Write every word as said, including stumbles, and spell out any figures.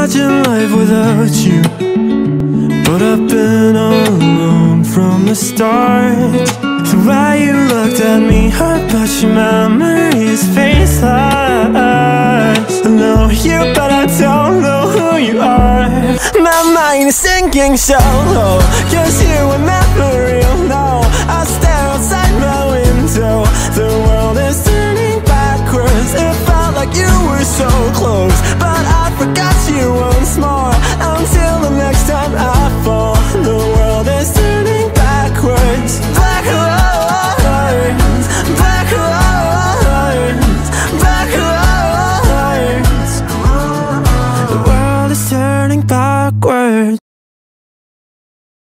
imagine life without you, but I've been alone from the start. The way you looked at me hurt, but your memories faceless. I know you, but I don't know who you are. My mind is sinking so low, 'cause you were memories.